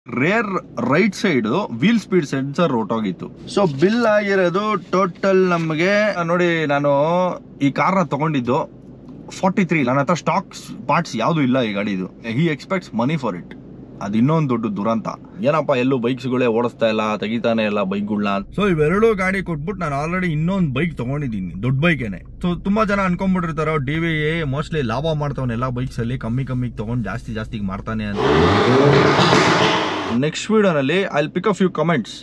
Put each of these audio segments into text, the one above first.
Rare right side wheel speed sensor ಹೊರಟೋಗಿತ್ತು. So bill ಆಗಿರೋದು total ನಮಗೆ ನೋಡಿ, ನಾನು ಈ ಕಾರ್ನ ತಗೊಂಡಿದ್ದು 43. ನನ್ನ ಹತ್ರ ಸ್ಟಾಕ್ ಪಾರ್ಟ್ಸ್ ಯಾವುದು ಇಲ್ಲ ಈ ಗಾಡಿದು. He expects money for it. ಅದು ಇನ್ನೊಂದು ದೊಡ್ಡ ದುರಂತ. ಏನಪ್ಪ ಎಲ್ಲೂ ಬೈಕ್ಸ್ಗಳೇ ಓಡಿಸ್ತಾ ಇಲ್ಲ, ತೆಗಿತಾನೆ ಇಲ್ಲ ಬೈಕ್ಗಳನ್ನ. ಸೊ ಇವೆರಡು ಗಾಡಿ ಕೊಟ್ಬಿಟ್ಟು ನಾನು ಆಲ್ರೆಡಿ ಇನ್ನೊಂದು ಬೈಕ್ ತಗೊಂಡಿದ್ದೀನಿ, ದೊಡ್ಡ ಬೈಕೇನೆ. ಸೊ ತುಂಬಾ ಜನ ಅನ್ಕೊಂಡ್ಬಿಟ್ಟಿರ್ತಾರೋ DVA ಮೋಸ್ಟ್ಲಿ ಲಾಭ ಮಾಡ್ತಾವನೆ ಎಲ್ಲ ಬೈಕ್ಸ್ ಅಲ್ಲಿ, ಕಮ್ಮಿ ತಗೊಂಡು ಜಾಸ್ತಿಗೆ ಮಾಡ್ತಾನೆ ಅಂತ. ನೆಕ್ಸ್ಟ್ ವಿಡಿಯೋನಲ್ಲಿ I will pick a few comments.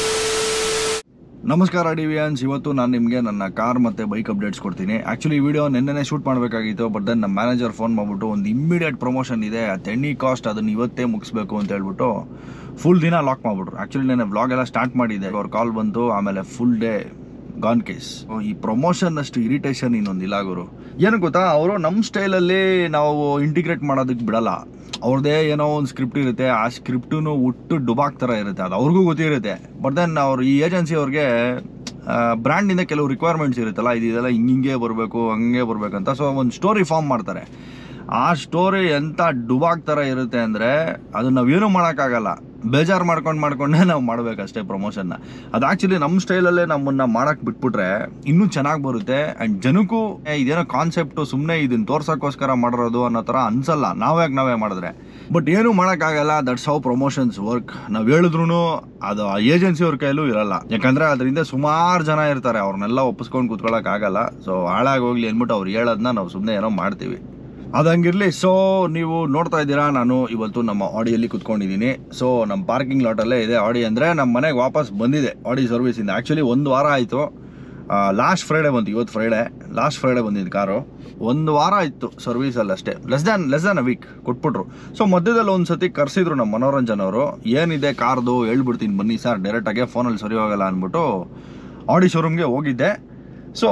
ನಮಸ್ಕಾರ ಡಿವಿಯನ್ಸ್, ಇವತ್ತು ನಾನು ನಿಮಗೆ ನನ್ನ ಕಾರ್ ಮತ್ತೆ ಬೈಕ್ ಅಪ್ಡೇಟ್ಸ್ ಕೊಡ್ತೀನಿ. ಆಕ್ಚುಲಿ ಈ ವಿಡಿಯೋ ನಿನ್ನೆ ಶೂಟ್ ಮಾಡಬೇಕಾಗಿತ್ತು, ಬಟ್ ದೆನ್ ನಮ್ಮ ಮ್ಯಾನೇಜರ್ ಫೋನ್ ಮಾಡ್ಬಿಟ್ಟು ಒಂದು ಇಮ್ಮಿಡಿಯೇಟ್ ಪ್ರಮೋಷನ್ ಇದೆ ಅಟ್ ಎನಿ ಕಾಸ್ಟ್, ಅದನ್ನ ಇವತ್ತೇ ಮುಗಿಸ್ಬೇಕು ಅಂತ ಹೇಳ್ಬಿಟ್ಟು ಫುಲ್ ದಿನ ಲಾಕ್ ಮಾಡ್ಬಿಟ್ರು. ಆಕ್ಚುಲಿ ನಾನು ವ್ಲಾಗ್ ಎಲ್ಲ ಸ್ಟಾರ್ಟ್ ಮಾಡಿದ್ದೆ, ಅವ್ರ ಕಾಲ್ ಬಂತು, ಆಮೇಲೆ ಫುಲ್ ಡೇ ಗಾನ್ ಕೇಸ್. ಈ ಪ್ರಮೋಷನ್ ಅಷ್ಟು ಇರಿಟೇಷನ್ ಇನ್ನೊಂದಿಲ್ಲ ಗುರು. ಏನು ಗೊತ್ತಾ, ಅವರು ನಮ್ಮ ಸ್ಟೈಲಲ್ಲಿ ನಾವು ಇಂಟಿಗ್ರೇಟ್ ಮಾಡೋದಕ್ಕೆ ಬಿಡಲ್ಲ. ಅವ್ರದ್ದೇ ಏನೋ ಒಂದು ಸ್ಕ್ರಿಪ್ಟ್ ಇರುತ್ತೆ, ಆ ಸ್ಕ್ರಿಪ್ಟೂ ಹುಟ್ಟು ಡುಬಾಕ್ ಥರ ಇರುತ್ತೆ, ಅದು ಅವ್ರಿಗೂ ಗೊತ್ತಿರುತ್ತೆ. ಬಟ್ ದೆನ್ ಅವ್ರು ಈ ಏಜೆನ್ಸಿ ಅವ್ರಿಗೆ ಬ್ರ್ಯಾಂಡಿಂದ ಕೆಲವು ರಿಕ್ವೈರ್ಮೆಂಟ್ಸ್ ಇರುತ್ತಲ್ಲ, ಇದೆಲ್ಲ ಹಿಂಗೆ ಬರಬೇಕು ಹಂಗೆ ಬರ್ಬೇಕಂತ. ಸೊ ಒಂದು ಸ್ಟೋರಿ ಫಾರ್ಮ್ ಮಾಡ್ತಾರೆ. ಆ ಸ್ಟೋರಿ ಎಂಥ ಡುಬಾಕ್ ಥರ ಇರುತ್ತೆ ಅಂದರೆ ಅದನ್ನ ನಾವೇನು ಮಾಡೋಕ್ಕಾಗಲ್ಲ, ಬೇಜಾರು ಮಾಡ್ಕೊಂಡೇ ನಾವು ಮಾಡಬೇಕಷ್ಟೇ ಪ್ರಮೋಷನ್ನ. ಅದು ಆ್ಯಕ್ಚುಲಿ ನಮ್ಮ ಸ್ಟೈಲಲ್ಲೇ ನಮ್ಮನ್ನು ಮಾಡೋಕ್ಕೆ ಬಿಟ್ಬಿಟ್ರೆ ಇನ್ನೂ ಚೆನ್ನಾಗಿ ಬರುತ್ತೆ. ಆ್ಯಂಡ್ ಜನಕ್ಕೂ ಇದೇನೋ ಕಾನ್ಸೆಪ್ಟು ಸುಮ್ಮನೆ ಇದನ್ನು ತೋರ್ಸೋಕ್ಕೋಸ್ಕರ ಮಾಡಿರೋದು ಅನ್ನೋ ಥರ ಅನ್ಸಲ್ಲ ನಾವೇ ಮಾಡಿದ್ರೆ. ಬಟ್ ಏನೂ ಮಾಡೋಕ್ಕಾಗಲ್ಲ, ದಟ್ಸ್ ಹೌ ಪ್ರಮೋಷನ್ಸ್ ವರ್ಕ್. ನಾವು ಹೇಳಿದ್ರು ಅದು ಆ ಏಜೆನ್ಸಿಯವ್ರ ಕೈಲೂ ಇರಲ್ಲ, ಯಾಕಂದರೆ ಅದರಿಂದ ಸುಮಾರು ಜನ ಇರ್ತಾರೆ, ಅವ್ರನ್ನೆಲ್ಲ ಒಪ್ಪಿಸ್ಕೊಂಡು ಕೂತ್ಕೊಳ್ಳೋಕ್ಕಾಗಲ್ಲ. ಸೊ ಹಾಳಾಗಿ ಹೋಗ್ಲಿ ಅಂದ್ಬಿಟ್ಟು ಅವ್ರು ಹೇಳೋದನ್ನ ನಾವು ಸುಮ್ಮನೆ ಏನೋ ಮಾಡ್ತೀವಿ, ಅದಂಗಿರಲಿ. ಸೊ ನೀವು ನೋಡ್ತಾ ಇದ್ದೀರಾ, ನಾನು ಇವತ್ತು ನಮ್ಮ ಆಡಿಯಲ್ಲಿ ಕುತ್ಕೊಂಡಿದ್ದೀನಿ. ಸೊ ನಮ್ಮ ಪಾರ್ಕಿಂಗ್ ಲಾಟಲ್ಲೇ ಇದೆ ಆಡಿ. ಅಂದರೆ ನಮ್ಮ ಮನೆಗೆ ವಾಪಸ್ ಬಂದಿದೆ ಆಡಿ ಸರ್ವಿಸಿಂದ. ಆ್ಯಕ್ಚುಲಿ 1 ವಾರ ಆಯಿತು, ಲಾಸ್ಟ್ ಫ್ರೈಡೇ ಬಂತು. ಇವತ್ತು ಲಾಸ್ಟ್ ಫ್ರೈಡೇ ಬಂದಿದ್ದು ಕಾರು. 1 ವಾರ ಇತ್ತು ಸರ್ವಿಸಲ್ಲಿ ಅಷ್ಟೇ, ಲೆಸ್ ದ್ಯಾನ್ ಅ ವೀಕ್ ಕೊಟ್ಬಿಟ್ರು. ಸೊ ಮಧ್ಯದಲ್ಲಿ ಒಂದು ಸತಿ ಕರೆಸಿದ್ರು ನಮ್ಮ ಮನೋರಂಜನ್ ಅವರು, ಏನಿದೆ ಕಾರ್ದು ಹೇಳ್ಬಿಡ್ತೀನಿ ಬನ್ನಿ ಸರ್, ಡೈರೆಕ್ಟಾಗೆ ಫೋನಲ್ಲಿ ಸರಿ ಹೋಗಲ್ಲ ಅಂದ್ಬಿಟ್ಟು ಆಡಿ ಶೋರೂಮ್ಗೆ ಹೋಗಿದ್ದೆ. ಸೊ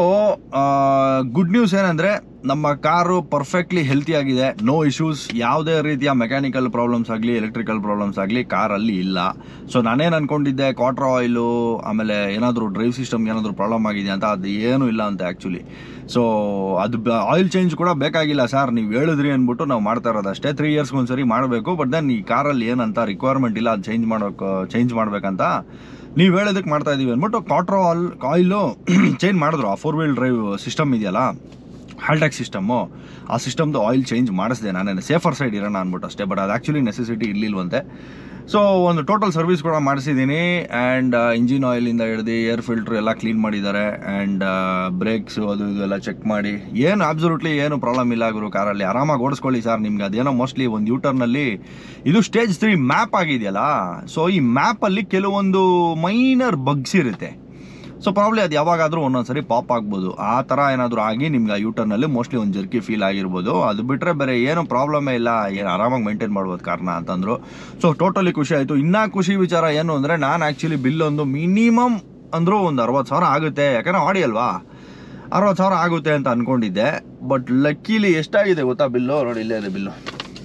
ಗುಡ್ ನ್ಯೂಸ್ ಏನಂದರೆ ನಮ್ಮ ಕಾರು ಪರ್ಫೆಕ್ಟ್ಲಿ ಹೆಲ್ತಿ ಆಗಿದೆ, ನೋ ಇಶ್ಯೂಸ್. ಯಾವುದೇ ರೀತಿಯ ಮೆಕ್ಯಾನಿಕಲ್ ಪ್ರಾಬ್ಲಮ್ಸ್ ಆಗಲಿ ಎಲೆಕ್ಟ್ರಿಕಲ್ ಪ್ರಾಬ್ಲಮ್ಸ್ ಆಗಲಿ ಕಾರಲ್ಲಿ ಇಲ್ಲ. ಸೊ ನಾನೇನು ಅಂದ್ಕೊಂಡಿದ್ದೆ, ಕ್ವಾರ್ಟರ್ ಆಯಿಲು ಆಮೇಲೆ ಏನಾದರೂ ಡ್ರೈವ್ ಸಿಸ್ಟಮ್ಗೆ ಏನಾದರೂ ಪ್ರಾಬ್ಲಮ್ ಆಗಿದೆ ಅಂತ, ಅದು ಏನೂ ಇಲ್ಲ ಅಂತ ಆ್ಯಕ್ಚುಲಿ. ಸೊ ಅದು ಆಯಿಲ್ ಚೇಂಜ್ ಕೂಡ ಬೇಕಾಗಿಲ್ಲ ಸರ್, ನೀವು ಹೇಳಿದ್ರಿ ಅಂದ್ಬಿಟ್ಟು ನಾವು ಮಾಡ್ತಾ ಇರೋದು ಅಷ್ಟೇ. 3 ಇಯರ್ಸ್ಗೆ ಒಂದ್ಸರಿ ಮಾಡಬೇಕು. ಬಟ್ ದೆನ್ ಈ ಕಾರಲ್ಲಿ ಏನಂತ ರಿಕ್ವೈರ್ಮೆಂಟ್ ಇಲ್ಲ, ಅದು ಚೇಂಜ್ ಮಾಡಬೇಕಂತ ನೀವು ಹೇಳೋದಕ್ಕೆ ಮಾಡ್ತಾ ಇದ್ದೀವಿ ಅಂದ್ಬಿಟ್ಟು ಕ್ವಾರ್ಟರ್ ಆಯಿಲು ಚೇಂಜ್ ಮಾಡಿದ್ರು. ಆ 4 ವೀಲ್ ಡ್ರೈವ್ ಸಿಸ್ಟಮ್ ಇದೆಯಲ್ಲ, ಹಾಲ್ಟ್ಯಾಕ್ ಸಿಸ್ಟಮ್ಮು, ಆ ಸಿಸ್ಟಮ್ದು ಆಯಿಲ್ ಚೇಂಜ್ ಮಾಡಿಸಿದೆ ನಾನೇ, ಸೇಫರ್ ಸೈಡ್ ಇರೋಣ ಅಂದ್ಬಿಟ್ಟು ಅಷ್ಟೇ. ಬಟ್ ಅದು ಆ್ಯಕ್ಚುಲಿ ನೆಸೆಸಿಟಿ ಇರಲಿಲ್ವಂತೆ. ಸೊ ಒಂದು ಟೋಟಲ್ ಸರ್ವಿಸ್ ಕೂಡ ಮಾಡಿಸಿದ್ದೀನಿ. ಆ್ಯಂಡ್ ಇಂಜಿನ್ ಆಯಿಲಿಂದ ಹಿಡ್ದು ಏರ್ ಫಿಲ್ಟ್ರ್ ಎಲ್ಲ ಕ್ಲೀನ್ ಮಾಡಿದ್ದಾರೆ. ಆ್ಯಂಡ್ ಬ್ರೇಕ್ಸು ಅದು ಇದು ಎಲ್ಲ ಚೆಕ್ ಮಾಡಿ ಏನು ಅಬ್ಸಲ್ಯೂಟ್ಲಿ ಏನು ಪ್ರಾಬ್ಲಮ್ ಇಲ್ಲ ಗುರು. ಕಾರಲ್ಲಿ ಆರಾಮಾಗಿ ಓಡಿಸ್ಕೊಳ್ಳಿ ಸರ್. ನಿಮ್ಗೆ ಅದೇನೋ ಮೋಸ್ಟ್ಲಿ ಒಂದು ಯೂಟರ್ನಲ್ಲಿ ಇದು ಸ್ಟೇಜ್ 3 ಮ್ಯಾಪ್ ಆಗಿದೆಯಲ್ಲ, ಸೊ ಈ ಮ್ಯಾಪಲ್ಲಿ ಕೆಲವೊಂದು ಮೈನರ್ ಬಗ್ಸ್ ಇರುತ್ತೆ. ಸೊ ಪ್ರಾಬ್ಲಿ ಅದು ಯಾವಾಗಾದರೂ ಒಂದೊಂದ್ಸರಿ ಪಾಪ್ ಆಗ್ಬೋದು. ಆ ಥರ ಏನಾದರೂ ಆಗಿ ನಿಮ್ಗೆ ಆ ಯೂಟರ್ನಲ್ಲಿ ಮೋಸ್ಟ್ಲಿ ಒಂದು ಜರ್ಕಿ ಫೀಲ್ ಆಗಿರ್ಬೋದು. ಅದು ಬಿಟ್ಟರೆ ಬೇರೆ ಏನೂ ಪ್ರಾಬ್ಲಮೇ ಇಲ್ಲ, ಏನು ಆರಾಮಾಗಿ ಮೇಂಟೈನ್ ಮಾಡ್ಬೋದು ಕಾರ್ನ ಅಂತಂದರು. ಸೊ ಟೋಟಲಿ ಖುಷಿ ಆಯಿತು. ಇನ್ನೂ ಖುಷಿ ವಿಚಾರ ಏನು ಅಂದರೆ, ನಾನು ಆ್ಯಕ್ಚುಲಿ ಬಿಲ್ ಒಂದು ಮಿನಿಮಮ್ ಅಂದರೂ ಒಂದು 60,000 ಆಗುತ್ತೆ, ಯಾಕಂದರೆ ಆಡಿ ಅಲ್ವಾ, 60,000 ಆಗುತ್ತೆ ಅಂತ ಅಂದ್ಕೊಂಡಿದ್ದೆ. ಬಟ್ ಲಕ್ಕೀಲಿ ಎಷ್ಟಾಗಿದೆ ಗೊತ್ತಾ ಬಿಲ್ಲು, ನೋಡಿ ಇಲ್ಲೇ ಇದೆ ಬಿಲ್ಲು.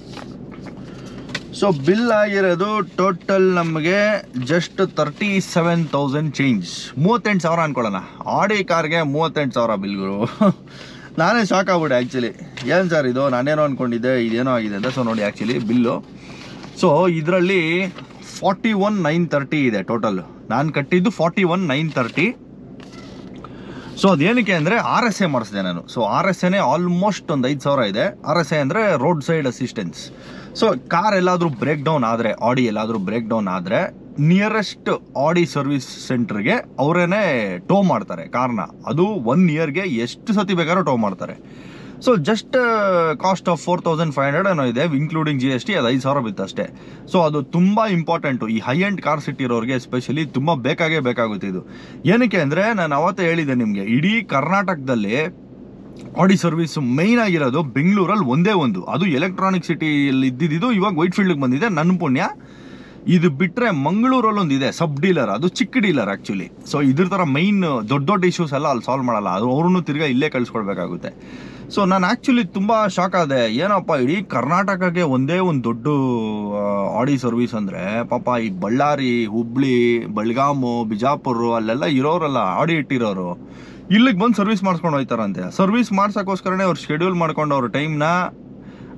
ಸೊ ಬಿಲ್ ಆಗಿರೋದು ಟೋಟಲ್ ನಮಗೆ ಜಸ್ಟ್ 37,000 ಚೇಂಜ್, 38,000 ಅನ್ಕೊಳ್ಳೋಣ. ಆಡಿ ಕಾರ್ಗೆ 38,000 ಬಿಲ್ಗಳು. ನಾನೇ ಶಾಕ್ ಆಗ್ಬಿಟ್ಟೆ ಆ್ಯಕ್ಚುಲಿ. ಏನು ಸರ್ ಇದು, ನಾನೇನೋ ಅಂದ್ಕೊಂಡಿದ್ದೆ ಇದೇನೋ ಆಗಿದೆ ಅಂತ. ಸೊ ನೋಡಿ ಆ್ಯಕ್ಚುಲಿ ಬಿಲ್ಲು, ಸೊ ಇದರಲ್ಲಿ 41,930 ಇದೆ ಟೋಟಲ್. ನಾನು ಕಟ್ಟಿದ್ದು 41,930. ಸೊ ಅದೇನಕ್ಕೆ ಅಂದರೆ RSA ಮಾಡಿಸಿದೆ ನಾನು. ಸೊ RSAನೇ ಆಲ್ಮೋಸ್ಟ್ ಒಂದು 5,000 ಇದೆ. RSA ಅಂದರೆ road side assistance. So car ಎಲ್ಲಾದರೂ ಬ್ರೇಕ್ ಡೌನ್ ಆದರೆ, ಆಡಿ ಎಲ್ಲಾದರೂ ಬ್ರೇಕ್ ಡೌನ್ ಆದರೆ ನಿಯರೆಸ್ಟ್ ಆಡಿ ಸರ್ವಿಸ್ ಸೆಂಟ್ರಿಗೆ ಅವರೇನೆ ಟೋ ಮಾಡ್ತಾರೆ ಕಾರ್ನ. ಅದು 1 ಇಯರ್ಗೆ ಎಷ್ಟು ಸತಿ ಬೇಕಾದ್ರೂ ಟೋ ಮಾಡ್ತಾರೆ. ಸೊ ಜಸ್ಟ್ ಕಾಸ್ಟ್ ಆಫ್ 4,500 ಏನೋ ಇದೆ, ಇನ್ಕ್ಲೂಡಿಂಗ್ GST. ಅದು 5,000 ಬಿತ್ತು ಅಷ್ಟೇ. ಸೊ ಅದು ತುಂಬ ಇಂಪಾರ್ಟೆಂಟು ಈ ಹೈ ಎಂಡ್ ಕಾರ್ ಸಿಟ್ಟಿರೋರಿಗೆ ಎಸ್ಪೆಷಲಿ ತುಂಬ ಬೇಕಾಗುತ್ತೆ ಇದು. ಏನಕ್ಕೆ ಅಂದರೆ, ನಾನು ಅವತ್ತೇ ಹೇಳಿದ್ದೆ ನಿಮಗೆ, ಇಡೀ ಕರ್ನಾಟಕದಲ್ಲಿ ಆಡಿ ಸರ್ವಿಸ್ ಮೈನ್ ಆಗಿರೋದು ಬೆಂಗಳೂರಲ್ಲಿ ಒಂದೇ ಒಂದು, ಅದು ಎಲೆಕ್ಟ್ರಾನಿಕ್ ಸಿಟಿಯಲ್ಲಿ ಇದ್ದಿದ್ದು ಇವಾಗ ವೈಟ್ ಫೀಲ್ಡ್ಗೆ ಬಂದಿದೆ, ನನ್ನ ಪುಣ್ಯ. ಇದು ಬಿಟ್ಟರೆ ಮಂಗಳೂರಲ್ಲಿ ಒಂದಿದೆ ಸಬ್ ಡೀಲರ್, ಅದು ಚಿಕ್ಕ ಡೀಲರ್ ಆ್ಯಕ್ಚುಲಿ. ಸೊ ಇದ್ರ ಥರ ಮೈನ್ ದೊಡ್ಡ ಇಶ್ಯೂಸ್ ಎಲ್ಲ ಅಲ್ಲಿ ಸಾಲ್ವ್ ಮಾಡಲ್ಲ, ಅದು ಅವ್ರನ್ನೂ ತಿರ್ಗಾ ಇಲ್ಲೇ ಕಳಿಸ್ಕೊಡ್ಬೇಕಾಗುತ್ತೆ. ಸೊ ನಾನು ಆ್ಯಕ್ಚುಲಿ ತುಂಬ ಶಾಕ್ ಆದೆ, ಏನಪ್ಪ ಇಡೀ ಕರ್ನಾಟಕಕ್ಕೆ ಒಂದೇ ಒಂದು ದೊಡ್ಡ ಆಡಿ ಸರ್ವಿಸ್ ಅಂದರೆ, ಪಾಪ ಈ ಬಳ್ಳಾರಿ, ಹುಬ್ಳಿ, ಬೆಳಗಾಮು, ಬಿಜಾಪುರ ಅಲ್ಲೆಲ್ಲ ಇರೋರಲ್ಲ ಆಡಿ ಇಟ್ಟಿರೋರು, ಇಲ್ಲಿಗೆ ಬಂದು ಸರ್ವಿಸ್ ಮಾಡಿಸ್ಕೊಂಡು ಹೋಗ್ತಾರಂತೆ. ಸರ್ವಿಸ್ ಮಾಡ್ಸೋಕ್ಕೋಸ್ಕರನೇ ಅವ್ರು ಶೆಡ್ಯೂಲ್ ಮಾಡ್ಕೊಂಡು ಅವ್ರ ಟೈಮ್ನ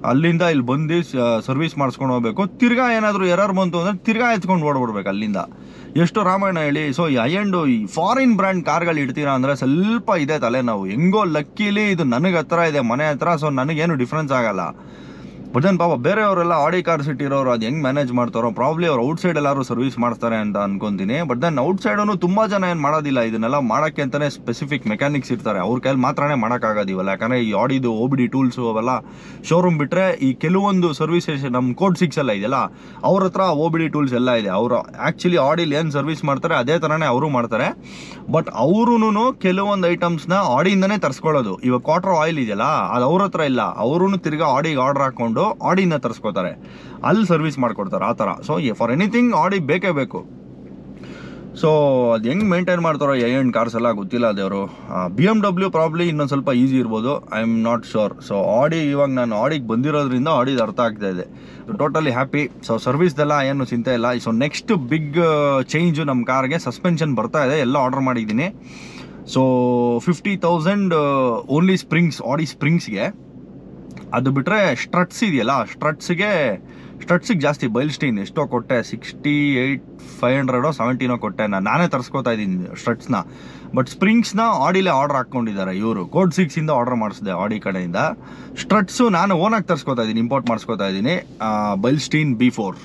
ಅಲ್ಲಿಂದ ಇಲ್ಲಿ ಬಂದು ಸರ್ವಿಸ್ ಮಾಡಿಸ್ಕೊಂಡು ಹೋಗ್ಬೇಕು. ತಿರ್ಗಾ ಏನಾದರೂ ಎರರ್ ಬಂತು ಅಂದರೆ ತಿರ್ಗಾ ಎತ್ಕೊಂಡು ಓಡ್ಬಿಡ್ಬೇಕು ಅಲ್ಲಿಂದ. ಎಷ್ಟು ರಾಮಾಯಣ ಹೇಳಿ. ಸೊ ಈ ಹೈ-ಎಂಡು ಈ ಫಾರಿನ್ ಬ್ರ್ಯಾಂಡ್ ಕಾರ್ಗಳು ಇಡ್ತೀರಾ ಅಂದರೆ ಸ್ವಲ್ಪ ಇದೆ ತಲೆ ನಾವು. ಹೆಂಗೋ ಲಕ್ಕಿಲಿ ಇದು ನನಗೆ ಹತ್ರ ಇದೆ ಮನೆ ಹತ್ರ, ಸೊ ನನಗೇನು ಡಿಫ್ರೆನ್ಸ್ ಆಗಲ್ಲ. ಬಟ್ ದೆನ್ ಪಾಪ ಬೇರೆಯವರೆಲ್ಲ ಆಡಿ ಕಾರ್ಸ್ ಇಟ್ಟಿರೋರು ಅದು ಹೆಂಗೆ ಮ್ಯಾನೇಜ್ ಮಾಡ್ತಾರೋ, ಪ್ರಾಬ್ಲಿ ಅವ್ರು ಔಟ್ಸೈಡ್ ಎಲ್ಲರೂ ಸರ್ವಿಸ್ ಮಾಡ್ತಾರೆ ಅಂತ ಅನ್ಕೊಂತೀನಿ. ಬಟ್ ದೆನ್ ಔಟ್ಸೈಡೂ ತುಂಬ ಜನ ಏನು ಮಾಡೋದಿಲ್ಲ, ಇದನ್ನೆಲ್ಲ ಮಾಡೋಕ್ಕೆ ಅಂತಲೇ ಸ್ಪೆಸಿಫಿಕ್ ಮೆಕ್ಯಾನಿಕ್ಸ್ ಇರ್ತಾರೆ, ಅವ್ರ ಕೈಲಿ ಮಾತ್ರನೇ ಮಾಡೋಕ್ಕಾಗೋದಿವಲ್ಲ. ಯಾಕಂದರೆ ಈ ಆಡಿದು OBD ಟೂಲ್ಸು ಅವೆಲ್ಲ ಶೋರೂಮ್ ಬಿಟ್ಟರೆ ಈ ಕೆಲವೊಂದು ಸರ್ವಿಸಸ್ ನಮ್ಮ ಕೋಡ್ 6 ಎಲ್ಲ ಇದೆಯಲ್ಲ ಅವ್ರ ಹತ್ರ OBD ಟೂಲ್ಸ್ ಎಲ್ಲ ಇದೆ. ಅವರು ಆ್ಯಕ್ಚುಲಿ ಆಡಿಲಿ ಏನು ಸರ್ವಿಸ್ ಮಾಡ್ತಾರೆ ಅದೇ ಥರನೇ ಅವರು ಮಾಡ್ತಾರೆ. ಬಟ್ ಅವ್ರೂ ಕೆಲವೊಂದು ಐಟಮ್ಸ್ನ ಆಡಿಯಿಂದನೇ ತರಿಸ್ಕೊಳ್ಳೋದು. ಇವಾಗ ಕ್ವಾರ್ಟರ್ ಆಯಿಲ್ ಇದೆಯಲ್ಲ ಅದು ಅವ್ರ ಹತ್ರ ಇಲ್ಲ, ಅವ್ರೂ ತಿರ್ಗಾ ಆಡಿಗೆ ಆರ್ಡರ್ ಹಾಕ್ಕೊಂಡು ಆಡಿನ ತರಿಸ್ಕೋತಾರೆ, ಅಲ್ಲಿ ಸರ್ವಿಸ್ ಮಾಡ್ಕೊಡ್ತಾರೆ ಆ ಥರ. ಸೊ ಫಾರ್ ಎನಿಥಿಂಗ್ ಆಡಿ ಬೇಕೇ ಬೇಕು. ಸೊ ಅದು ಹೆಂಗೆ ಮೇಂಟೈನ್ ಮಾಡ್ತಾರೋ ಹೈ-ಎಂಡ್ ಕಾರ್ಸ್ ಎಲ್ಲ ಗೊತ್ತಿಲ್ಲ ಅದೇವರು. BMW ಪ್ರಾಬ್ಲಿ ಇನ್ನೊಂದು ಸ್ವಲ್ಪ ಈಸಿ ಇರ್ಬೋದು, I am not sure. So Audi ಇವಾಗ ನಾನು ಆಡಿಗೆ ಬಂದಿರೋದ್ರಿಂದ ಆಡಿದು ಅರ್ಥ ಆಗ್ತಾ ಇದೆ. Totally happy. ಸೊ ಸರ್ವಿಸ್ದೆಲ್ಲ ಏನು ಚಿಂತೆ ಇಲ್ಲ. ಸೊ ನೆಕ್ಸ್ಟ್ ಬಿಗ್ ಚೇಂಜು ನಮ್ಮ ಕಾರ್ಗೆ ಸಸ್ಪೆನ್ಷನ್ ಬರ್ತಾ ಇದೆ, ಎಲ್ಲ ಆರ್ಡರ್ ಮಾಡಿದ್ದೀನಿ. ಸೊ 50,000 ಓನ್ಲಿ ಸ್ಪ್ರಿಂಗ್ಸ್, ಆಡಿ ಸ್ಪ್ರಿಂಗ್ಸ್ಗೆ. ಅದು ಬಿಟ್ಟರೆ ಸ್ಟ್ರಟ್ಸ್ ಇದೆಯಲ್ಲ, ಸ್ಟ್ರಟ್ಸಿಗೆ ಜಾಸ್ತಿ ಬೈಲ್ಸ್ಟೀನ್ ಎಷ್ಟೋ ಕೊಟ್ಟೆ, 68,500 17 ಕೊಟ್ಟೆ. ನಾನೇ ತರಿಸ್ಕೋತಾ ಇದ್ದೀನಿ ಸ್ಟ್ರಟ್ಸ್ನ. ಬಟ್ ಸ್ಪ್ರಿಂಗ್ಸ್ನ ಆಡಿಲೇ ಆರ್ಡರ್ ಹಾಕ್ಕೊಂಡಿದ್ದಾರೆ ಇವರು, ಕೋಡ್ 6 ಆರ್ಡರ್ ಮಾಡಿಸಿದೆ ಆಡಿ ಕಡೆಯಿಂದ. ಸ್ಟ್ರಟ್ಸು ನಾನು ಓನಾಗಿ ತರಿಸ್ಕೋತಾ ಇದ್ದೀನಿ, ಇಂಪೋರ್ಟ್ ಮಾಡಿಸ್ಕೋತಾ ಇದ್ದೀನಿ. ಬೈಲ್ಸ್ಟೀನ್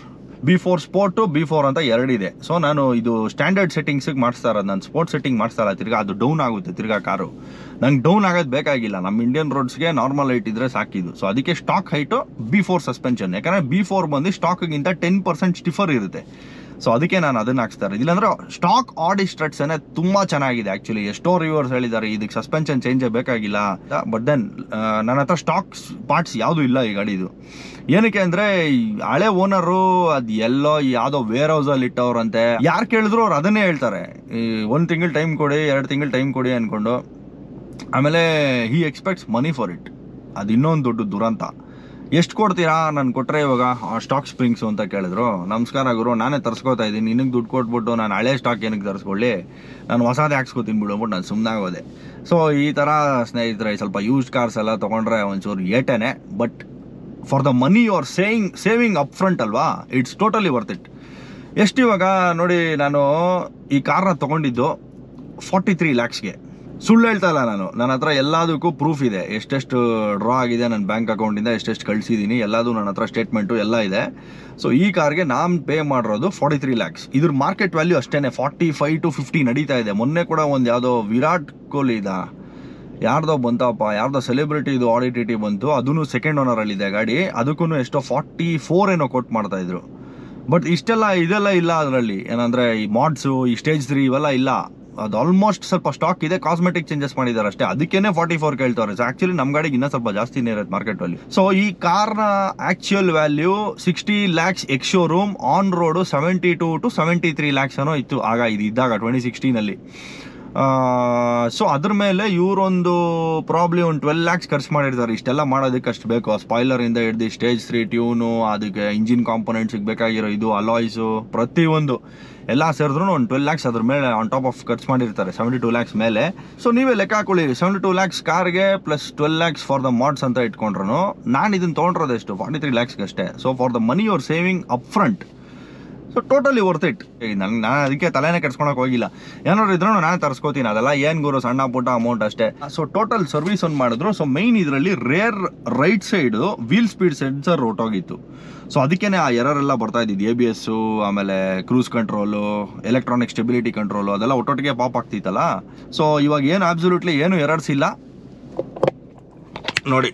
B4 ಸ್ಪೋರ್ಟು B4 ಅಂತ ಎರಡಿದೆ. ಸೊ ನಾನು ಇದು ಸ್ಟ್ಯಾಂಡರ್ಡ್ ಸೆಟ್ಟಿಂಗ್ಸಿಗೆ ಮಾಡಿಸ್ತಾ ಇರೋದು, ನಾನು ಸ್ಪೋರ್ಟ್ಸ್ ಸೆಟ್ಟಿಂಗ್ ಮಾಡಿಸ್ತಾ ಇಲ್ಲ. ತಿರ್ಗಾ ಅದು ಡೌನ್ ಆಗುತ್ತೆ, ತಿರ್ಗಾ ಕಾರು ನಂಗೆ ಡೌನ್ ಆಗೋದು ಬೇಕಾಗಿಲ್ಲ. ನಮ್ಮ ಇಂಡಿಯನ್ ರೋಡ್ಸ್ಗೆ ನಾರ್ಮಲ್ ಹೈಟ್ ಇದ್ರೆ ಸಾಕಿದು. ಸೊ ಅದಕ್ಕೆ ಸ್ಟಾಕ್ ಹೈಟು B4 ಸಸ್ಪೆನ್ಷನ್. ಯಾಕಂದರೆ B4 ಬಂದು ಸ್ಟಾಕ್ಗಿಂತ 10% ಸ್ಟಿಫರ್ ಇರುತ್ತೆ. ಸೊ ಅದಕ್ಕೆ ನಾನು ಅದನ್ನು ಹಾಕ್ಸ್ತಾ ಇರೋದು. ಇಲ್ಲಾಂದ್ರೆ ಸ್ಟಾಕ್ ಆಡಿ ಸ್ಟ್ರಟ್ಸ್ ತುಂಬ ಚೆನ್ನಾಗಿದೆ ಆ್ಯಕ್ಚುಲಿ. ಎಷ್ಟೋ ರಿವ್ಯೂವರ್ಸ್ ಹೇಳಿದ್ದಾರೆ ಇದಕ್ಕೆ ಸಸ್ಪೆನ್ಷನ್ ಚೇಂಜೇ ಬೇಕಾಗಿಲ್ಲ. ಬಟ್ ದೆನ್ ನನ್ನ ಹತ್ರ ಸ್ಟಾಕ್ ಪಾರ್ಟ್ಸ್ ಯಾವುದೂ ಇಲ್ಲ ಈ ಗಾಡಿದು. ಏನಕ್ಕೆ ಅಂದರೆ ಹಳೆ ಓನರು ಅದು ಎಲ್ಲೋ ಯಾವುದೋ ವೇರ್ ಹೌಸಲ್ಲಿ ಇಟ್ಟವ್ರಂತೆ. ಯಾರು ಕೇಳಿದ್ರು ಅವ್ರು ಅದನ್ನೇ ಹೇಳ್ತಾರೆ, 1 ತಿಂಗಳು ಟೈಮ್ ಕೊಡಿ, 2 ತಿಂಗಳು ಟೈಮ್ ಕೊಡಿ ಅಂದ್ಕೊಂಡು. ಆಮೇಲೆ he expects money for it. ಅದು ಇನ್ನೊಂದು ದೊಡ್ಡ ದುರಂತ. ಎಷ್ಟು ಕೊಡ್ತೀರಾ ನಾನು ಕೊಟ್ಟರೆ ಇವಾಗ ಸ್ಟಾಕ್ ಸ್ಪ್ರಿಂಗ್ಸು ಅಂತ ಕೇಳಿದ್ರು. ನಮಸ್ಕಾರ ಗುರು, ನಾನೇ ತರಿಸ್ಕೋತಾ ಇದ್ದೀನಿ, ನಿನಗೆ ದುಡ್ಡು ಕೊಟ್ಬಿಟ್ಟು ನಾನು ಹಳೆ ಸ್ಟಾಕ್ ಏನಕ್ಕೆ ತರಿಸ್ಕೊಳ್ಳಿ, ನಾನು ಹೊಸದೇ ಹಾಕ್ಸ್ಕೊತೀನಿ ಬಿಡೋಬಿಟ್ಟು ನಾನು ಸುಮ್ಮನೆ ಆಗೋದೆ. ಸೊ ಈ ಥರ ಸ್ನೇಹಿತರೆ ಸ್ವಲ್ಪ ಯೂಸ್ಡ್ ಕಾರ್ಸ್ ಎಲ್ಲ ತೊಗೊಂಡ್ರೆ ಒಂಚೂರು ಏಟೇನೆ. But for the money you are saving up front ಅಲ್ವಾ, ಇಟ್ಸ್ ಟೋಟಲಿ ವರ್ತ್ ಇಟ್. ಎಷ್ಟು ಇವಾಗ ನೋಡಿ, ನಾನು ಈ ಕಾರ್ನ ತೊಗೊಂಡಿದ್ದು 43 lakhsಗೆ. ಸುಳ್ಳು ಹೇಳ್ತಾ ಇಲ್ಲ ನಾನು, ನನ್ನ ಹತ್ರ ಎಲ್ಲದಕ್ಕೂ ಪ್ರೂಫ್ ಇದೆ. ಎಷ್ಟೆಷ್ಟು ಡ್ರಾ ಆಗಿದೆ ನನ್ನ ಬ್ಯಾಂಕ್ ಅಕೌಂಟಿಂದ, ಎಷ್ಟೆಷ್ಟು ಕಳಿಸಿದ್ದೀನಿ, ಎಲ್ಲದೂ ನನ್ನ ಹತ್ರ ಸ್ಟೇಟ್ಮೆಂಟು ಎಲ್ಲ ಇದೆ. ಸೊ ಈ ಕಾರ್ಗೆ ನಾನು ಪೇ ಮಾಡಿರೋದು 43 lakhs. ಇದ್ರ ಮಾರ್ಕೆಟ್ ವ್ಯಾಲ್ಯೂ ಅಷ್ಟೇ 45 to 50 ನಡೀತಾ ಇದೆ. ಮೊನ್ನೆ ಕೂಡ ಒಂದು ಯಾವುದೋ ವಿರಾಟ್ ಕೊಹ್ಲಿ ಯಾರ್ದೋ ಬಂತಪ್ಪ, ಯಾರ್ದೋ ಸೆಲೆಬ್ರಿಟಿ ಇದು ಆಡಿ TT ಬಂತು, ಅದೂ ಸೆಕೆಂಡ್ ಓನರಲ್ಲಿದೆ ಗಾಡಿ. ಅದಕ್ಕೂ ಎಷ್ಟೋ 44 ಏನೋ ಕೊಟ್ಟು ಮಾಡ್ತಾಯಿದ್ರು. ಬಟ್ ಇದೆಲ್ಲ ಇಲ್ಲ ಅದರಲ್ಲಿ. ಏನಂದರೆ ಈ ಮಾಡ್ಸು, ಈ ಸ್ಟೇಜ್ 3 ಇವೆಲ್ಲ ಇಲ್ಲ. ಅದು ಆಲ್ಮೋಸ್ಟ್ ಸ್ವಲ್ಪ ಸ್ಟಾಕ್ ಇದೆ, ಕಾಸ್ಮೆಟಿಕ್ ಚೇಂಜಸ್ ಮಾಡಿದ್ದಾರೆ ಅಷ್ಟೇ, ಅದಕ್ಕೇನೆ 44 ಕೇಳ್ತಾರೆ. ಸೊ ಆ್ಯಕ್ಚುಲಿ ನಮ್ಮ ಗಾಡಿಗೆ ಇನ್ನೂ ಸ್ವಲ್ಪ ಜಾಸ್ತಿನೇ ಇರುತ್ತೆ ಮಾರ್ಕೆಟ್ ವ್ಯಾಲ್ಯೂ. ಸೊ ಈ ಕಾರ್ನ actual value 60 lakhs ex showroom, on road 72 to 73 lakhs ಏನೋ ಇತ್ತು ಆಗ, ಇದು ಇದ್ದಾಗ 2016. ಸೊ ಅದ್ರ ಮೇಲೆ ಇವರೊಂದು ಪ್ರಾಬ್ಲಿ ಒಂದು 12 lakhs ಖರ್ಚು ಮಾಡಿರ್ತಾರೆ. ಇಷ್ಟೆಲ್ಲ ಮಾಡೋದಕ್ಕೆ ಅಷ್ಟು ಬೇಕು. ಸ್ಪಾಯ್ಲರಿಂದ ಹಿಡ್ದು ಸ್ಟೇಜ್ 3 ಟ್ಯೂನು, ಅದಕ್ಕೆ ಇಂಜಿನ್ ಕಾಂಪೊನೆಂಟ್ಸಿಗೆ ಬೇಕಾಗಿರೋ ಇದು ಅಲಾಯ್ಸು, ಪ್ರತಿಯೊಂದು ಎಲ್ಲ ಸೇರಿದ್ರು ಒಂದು 12 lakhs ಅದ್ರ ಮೇಲೆ ಆನ್ ಟಾಪ್ ಆಫ್ ಖರ್ಚು ಮಾಡಿರ್ತಾರೆ, 72 lakhs ಮೇಲೆ. ಸೊ ನೀವೇ ಲೆಕ್ಕ ಹಾಕೊಳ್ಳಿ, 72 lakhs ಕಾರ್ಗೆ plus 12 lakhs for the mods ಅಂತ ಇಟ್ಕೊಂಡ್ರು ನಾನು ಇದನ್ನು ತೊಗೊಂಡ್ರೋದು ಎಷ್ಟು 43 lakhs ಅಷ್ಟೇ. So for the money you are saving up front. So totally worth it. ನಾನು ಅದಕ್ಕೆ ತಲೆನೇ ಕೆಡ್ಸ್ಕೊಳಕ್ಕೆ ಹೋಗಿಲ್ಲ. ಏನಾದ್ರು ಇದ್ರೂ ನಾನು ತರಿಸ್ಕೋತೀನಿ, ಅದೆಲ್ಲ ಏನು ಗುರು ಸಣ್ಣ ಪುಟ್ಟ ಅಮೌಂಟ್ ಅಷ್ಟೇ. ಸೊ ಟೋಟಲ್ ಸರ್ವಿಸ್ ಒಂದು ಮಾಡಿದ್ರು. ಸೊ ಮೈನ್ ಇದರಲ್ಲಿ rear right side wheel speed sensor ಹೊರಟೋಗಿತ್ತು. ಸೊ ಅದಕ್ಕೇ ಆ ಎರರೆಲ್ಲ ಬರ್ತಾ ಇದ್ದಿದ್ದು. ABS, ಆಮೇಲೆ cruise control, electronic stability control, ಅದೆಲ್ಲ ಒಟ್ಟೊಟ್ಟಿಗೆ ಪಾಪ್ ಆಗ್ತಿತ್ತಲ್ಲ. ಸೊ ಇವಾಗ ಏನು ಅಬ್ಸಲ್ಯೂಟ್ಲಿ ಏನು ಎರರ್ಸ್ ಇಲ್ಲ ನೋಡಿ,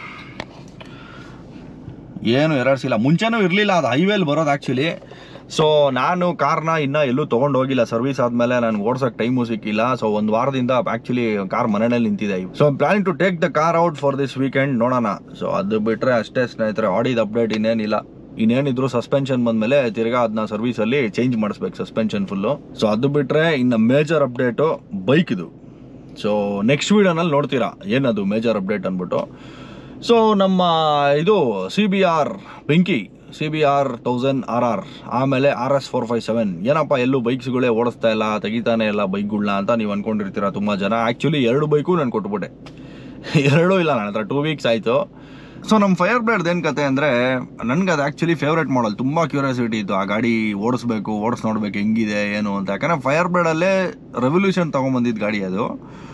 ಏನು ಎರರ್ಸ್ ಇಲ್ಲ. ಮುಂಚೆನೂ ಇರಲಿಲ್ಲ, ಅದು ಹೈವೇಲಿ ಬರೋದು ಆ್ಯಕ್ಚುಲಿ. ಸೊ ನಾನು ಕಾರ್ನ ಇನ್ನೂ ಎಲ್ಲೂ ತೊಗೊಂಡು ಹೋಗಿಲ್ಲ. ಸರ್ವಿಸ್ ಆದಮೇಲೆ ನನಗೆ ಓಡ್ಸೋಕ್ಕೆ ಟೈಮು ಸಿಕ್ಕಿಲ್ಲ. ಸೊ ಒಂದು ವಾರದಿಂದ ಆ್ಯಕ್ಚುಲಿ ಕಾರ್ ಮನೆಯಲ್ಲಿ ನಿಂತಿದೆ. So planning to take the car out for this weekend, ನೋಡೋಣ. ಸೊ ಅದು ಬಿಟ್ಟರೆ ಅಷ್ಟೇ ಸ್ನೇಹಿತರೆ, ಆಡಿದ ಅಪ್ಡೇಟ್ ಇನ್ನೇನಿಲ್ಲ. ಇನ್ನೇನಿದ್ರು ಸಸ್ಪೆನ್ಷನ್ ಬಂದಮೇಲೆ ತಿರ್ಗಾ ಅದನ್ನ ಸರ್ವಿಸಲ್ಲಿ ಚೇಂಜ್ ಮಾಡಿಸ್ಬೇಕು, ಸಸ್ಪೆನ್ಷನ್ ಫುಲ್ಲು. ಸೊ ಅದು ಬಿಟ್ಟರೆ ಇನ್ನು ಮೇಜರ್ ಅಪ್ಡೇಟು ಬೈಕಿದು. ಸೊ ನೆಕ್ಸ್ಟ್ ವೀಡಿಯೋನಲ್ಲಿ ನೋಡ್ತೀರಾ ಏನದು ಮೇಜರ್ ಅಪ್ಡೇಟ್ ಅಂದ್ಬಿಟ್ಟು. ಸೊ ನಮ್ಮ ಇದು CBR ಬೆಂಕಿ, CBR 1000 RR, ಆಮೇಲೆ RS 457 ಏನಪ್ಪ ಎಲ್ಲೂ ಬೈಕ್ಸ್ಗಳೇ ಓಡಿಸ್ತಾ ಇಲ್ಲ, ತೆಗಿತಾನೆ ಇಲ್ಲ ಬೈಕ್ಗಳನ್ನ ಅಂತ ನೀವು ಅಂದ್ಕೊಂಡಿರ್ತೀರ ತುಂಬ ಜನ. ಆ್ಯಕ್ಚುಲಿ 2 ಬೈಕು ನಾನು ಕೊಟ್ಬಿಟ್ಟೆ. 2 ಇಲ್ಲ, ನನ್ನ ಹತ್ರ 2 weeks ಆಯಿತು. ಸೊ ನಮ್ಮ ಫೈರ್ ಬ್ಲೇಡ್ ಏನು ಕತೆ ಅಂದರೆ, ನನಗೆ ಅದು ಆ್ಯಕ್ಚುಲಿ ಫೇವ್ರೇಟ್ ಮಾಡಲ್. ತುಂಬ ಕ್ಯೂರಿಯಾಸಿಟಿ ಇತ್ತು ಆ ಗಾಡಿ ಓಡಿಸ್ ನೋಡ್ಬೇಕು ಹೆಂಗಿದೆ ಏನು ಅಂತ. ಯಾಕಂದರೆ ಫೈರ್ ಬ್ಲೇಡಲ್ಲೇ ರೆವಲ್ಯೂಷನ್ ತೊಗೊಂಬಂದಿದ್ದು ಗಾಡಿ ಅದು.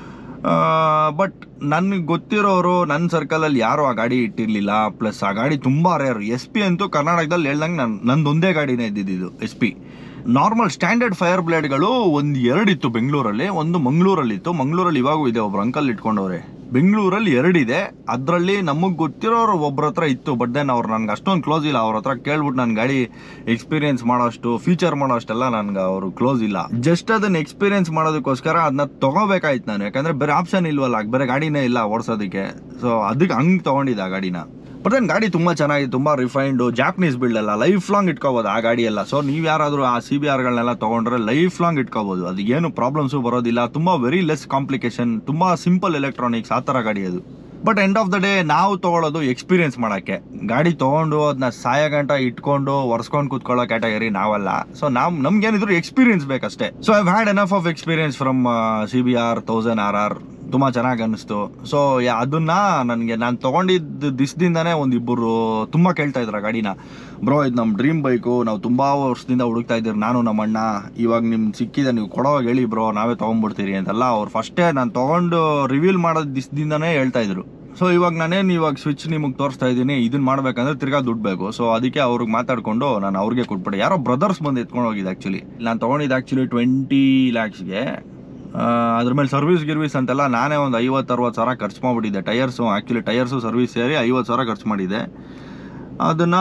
ಬಟ್ ನನಗೆ ಗೊತ್ತಿರೋರು ನನ್ನ ಸರ್ಕಲಲ್ಲಿ ಯಾರು ಆ ಗಾಡಿ ಇಟ್ಟಿರಲಿಲ್ಲ. ಪ್ಲಸ್ ಆ ಗಾಡಿ ತುಂಬ ರೇರ್. SP ಅಂತೂ ಕರ್ನಾಟಕದಲ್ಲಿ ಹೇಳ್ದಂಗೆ ನಂದೊಂದೇ ಗಾಡಿನೇ ಇದ್ದಿದ್ದು SP. ನಾರ್ಮಲ್ ಸ್ಟ್ಯಾಂಡರ್ಡ್ ಫೈರ್ ಬ್ಲೇಡ್ಗಳು ಒಂದು 2 ಇತ್ತು ಬೆಂಗಳೂರಲ್ಲಿ, ಒಂದು ಮಂಗಳೂರಲ್ಲಿತ್ತು. ಮಂಗಳೂರಲ್ಲಿ ಇವಾಗೂ ಇದೆ, ಒಬ್ರು ಅಂಕಲ್ ಇಟ್ಕೊಂಡವ್ರೆ. ಬೆಂಗಳೂರಲ್ಲಿ 2 ಇದೆ. ಅದರಲ್ಲಿ ನಮಗೆ ಗೊತ್ತಿರೋರು ಒಬ್ರ ಹತ್ರ ಇತ್ತು. ಬಟ್ ದೆನ್ ಅವ್ರು ನನಗೆ ಅಷ್ಟೊಂದು ಕ್ಲೋಸ್ ಇಲ್ಲ. ಅವ್ರ ಹತ್ರ ಕೇಳ್ಬಿಟ್ಟು ನನ್ನ ಗಾಡಿ ಎಕ್ಸ್ಪೀರಿಯನ್ಸ್ ಮಾಡೋಷ್ಟು, ಫೀಚರ್ ಮಾಡೋಷ್ಟೆಲ್ಲ ನನಗೆ ಅವರು ಕ್ಲೋಸ್ ಇಲ್ಲ. ಜಸ್ಟ್ ಅದನ್ನ ಎಕ್ಸ್ಪೀರಿಯನ್ಸ್ ಮಾಡೋದಕ್ಕೋಸ್ಕರ ಅದನ್ನ ತೊಗೋಬೇಕಾಯ್ತು ನಾನು. ಯಾಕಂದರೆ ಬೇರೆ ಆಪ್ಷನ್ ಇಲ್ವಲ್ಲ, ಬೇರೆ ಗಾಡಿನೇ ಇಲ್ಲ ಓಡಿಸೋದಕ್ಕೆ. ಸೊ ಅದಕ್ಕೆ ಹಂಗೆ ತೊಗೊಂಡಿದ್ದೆ ಆ ಗಾಡಿನ. ಬಟ್ ದೆನ್ ಗಾಡಿ ತುಂಬ ಚೆನ್ನಾಗಿದೆ, ತುಂಬ ರಿಫೈನ್ಡು, ಜಾಪನೀಸ್ ಬಿಲ್ಡ್ ಅಲ್ಲ, ಲೈಫ್ ಲಾಂಗ್ ಇಟ್ಕೋಬೋದು ಆ ಗಾಡಿ ಎಲ್ಲ. ಸೊ ನೀವು ಯಾರಾದರೂ ಆ CBRಗಳನ್ನೆಲ್ಲ ತೊಗೊಂಡ್ರೆ ಲೈಫ್ ಲಾಂಗ್ ಇಟ್ಕೋಬೋದು. ಅದು ಏನು ಪ್ರಾಬ್ಲಮ್ಸು ಬರೋದಿಲ್ಲ. ತುಂಬ ವೆರಿ ಲೆಸ್ ಕಾಂಪ್ಲಿಕೇಶನ್, ತುಂಬ ಸಿಂಪಲ್ ಎಲೆಕ್ಟ್ರಾನಿಕ್ಸ್, ಆ ಥರ ಗಾಡಿ ಅದು. But end of the day ನಾವು ತೊಗೊಳ್ಳೋದು ಎಕ್ಸ್ಪೀರಿಯನ್ಸ್ ಮಾಡೋಕ್ಕೆ. ಗಾಡಿ ತೊಗೊಂಡು ಅದನ್ನ ಸಾಯಗಂಟ ಇಟ್ಕೊಂಡು ಒರೆಸ್ಕೊಂಡು ಕೂತ್ಕೊಳ್ಳೋ ಕ್ಯಾಟಗರಿ ನಾವಲ್ಲ. ಸೊ ನಮ್ಗೇನಿದ್ರು ಎಕ್ಸ್ಪೀರಿಯನ್ಸ್ ಬೇಕಷ್ಟೇ. So I had enough of experience from CBR 1000 RR. ತುಂಬ ಚೆನ್ನಾಗಿ ಅನ್ನಿಸ್ತು. ಸೊ ನಾನು ತೊಗೊಂಡಿದ್ದ ದಿವಸದಿಂದನೇ ಒಂದಿಬ್ಬರು ತುಂಬ ಕೇಳ್ತಾ ಇದ್ರು ಗಾಡಿನ. ಬ್ರೋ ಇದು ನಮ್ಮ ಡ್ರೀಮ್ ಬೈಕು, ನಾವು ತುಂಬ ವರ್ಷದಿಂದ ಹುಡುಕ್ತಾ ಇದ್ದೀರಿ ನಾನು ನಮ್ಮ ಅಣ್ಣ, ಇವಾಗ ನಿಮ್ಗೆ ಸಿಕ್ಕಿದೆ, ನೀವು ಕೊಡೋವಾಗ ಹೇಳಿ ಬ್ರೋ, ನಾವೇ ತೊಗೊಂಡ್ಬಿಡ್ತೀರಿ ಅಂತೆಲ್ಲ ಅವ್ರು ಫಸ್ಟೇ ನಾನು ತೊಗೊಂಡು ರಿವೀಲ್ ಮಾಡೋದು ದಿವಸದಿಂದನೇ ಹೇಳ್ತಾ ಇದ್ರು. ಸೊ ಇವಾಗ ಸ್ವಿಚ್ ನಿಮಗೆ ತೋರಿಸ್ತಾ ಇದ್ದೀನಿ, ಇದನ್ನ ಮಾಡ್ಬೇಕಂದ್ರೆ ತಿರ್ಗಾ ದುಡ್ಡು ಬೇಕು. ಸೊ ಅದಕ್ಕೆ ಅವ್ರಿಗೆ ಮಾತಾಡ್ಕೊಂಡು ನಾನು ಅವ್ರಿಗೆ ಕೊಟ್ಬಿಟ್ಟೆ. ಯಾರೋ ಬ್ರದರ್ಸ್ ಬಂದು ಎತ್ಕೊಂಡು ಹೋಗಿದ್ದು ಆ್ಯಕ್ಚುಲಿ. ನಾನು ತೊಗೊಂಡಿದ್ದು ಆ್ಯಕ್ಚುಲಿ 20 lakhsಗೆ. ಅದ್ರ ಮೇಲೆ ಸರ್ವಿಸ್ ಅಂತೆಲ್ಲ ನಾನೇ ಒಂದು 50-60 ಸಾವಿರ ಖರ್ಚು ಮಾಡಿಬಿಟ್ಟಿದ್ದೆ. ಟೈರ್ಸು ಸರ್ವಿಸ್ ಸೇರಿ 50 ಸಾವಿರ ಖರ್ಚು ಮಾಡಿದ್ದೆ. ಅದನ್ನು